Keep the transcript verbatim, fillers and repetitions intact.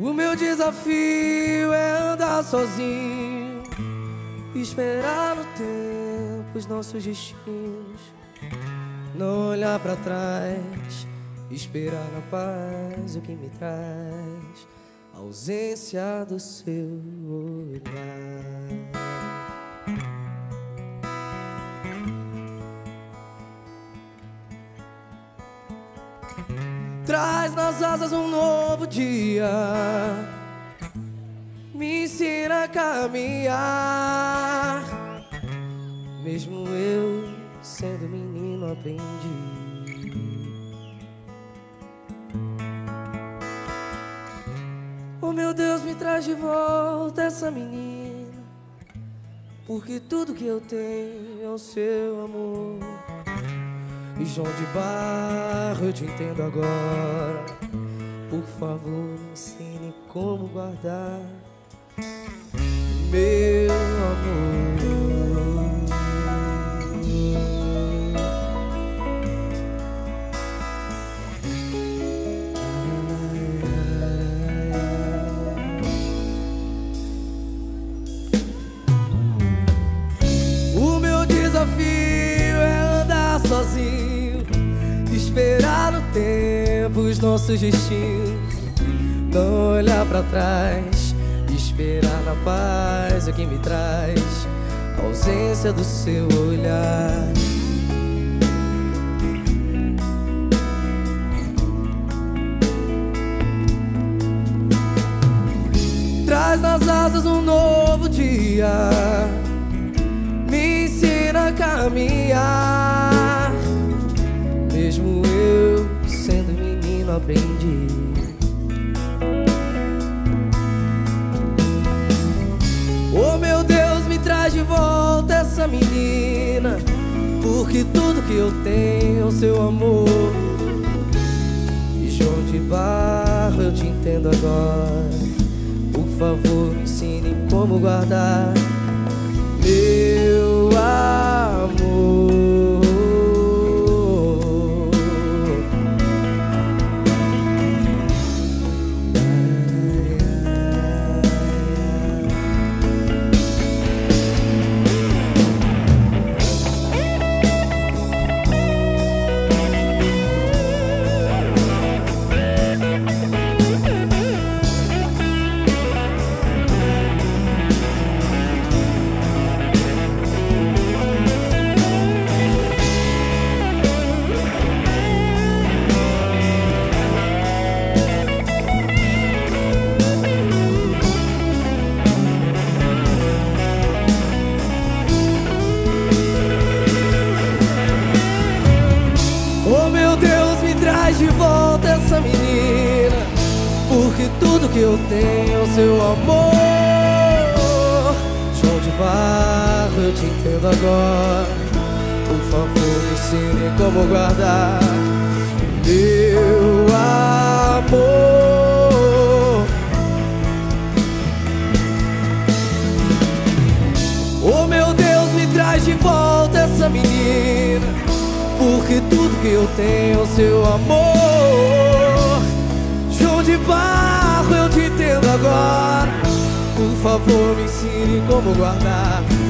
O meu desafio é andar sozinho, esperar no tempo os nossos destinos, não olhar pra trás, esperar na paz o que me traz a ausência do seu olhar. Traz nas asas um novo dia, me ensina a caminhar. Mesmo eu sendo menino aprendi. Oh meu Deus, me traz de volta essa menina, porque tudo que eu tenho é o seu amor. E João de Barro, eu te entendo agora. Por favor, me ensine como guardar meu amor. O meu desafio é andar sozinho, esperar no tempo os nossos destinos, não olhar pra trás, esperar na paz o que me traz a ausência do seu olhar. Traz nas asas um novo dia, me ensina a caminhar. Mesmo eu sendo menino aprendi. Oh meu Deus, me traz de volta essa menina, porque tudo que eu tenho é o seu amor. E João de Barro, eu te entendo agora. Por favor, me ensine como guardar meu amor. De volta essa menina, porque tudo que eu tenho é o seu amor. João de Barro, eu te entendo agora. Por favor, me ensine como guardar meu amor. Oh meu Deus, me traz de volta essa menina, porque tudo que eu tenho é o seu amor. João de Barro, eu te entendo agora. Por favor, me ensine como guardar